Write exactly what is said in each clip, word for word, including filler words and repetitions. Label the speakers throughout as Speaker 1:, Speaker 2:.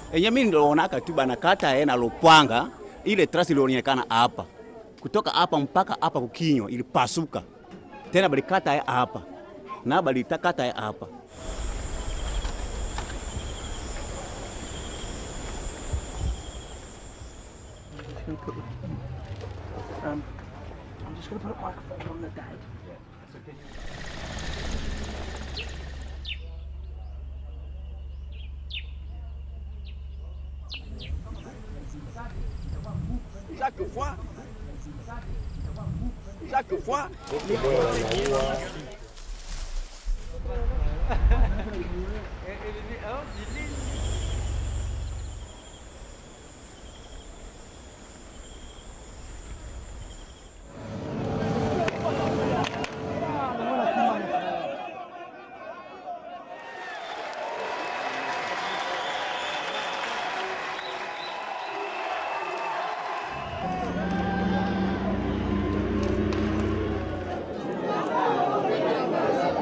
Speaker 1: Enye mimi niliona tu bana kata yeye na Lupwanga ile trasi ilionekana hapa. Kutoka hapa mpaka hapa kukinyo ilipasuka. Tena bali kata yeye hapa. Na bali takata yeye hapa.
Speaker 2: Um, I'm just going to put a microphone on the dad.
Speaker 3: Chaque fois, chaque fois,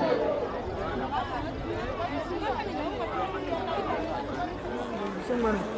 Speaker 2: Someone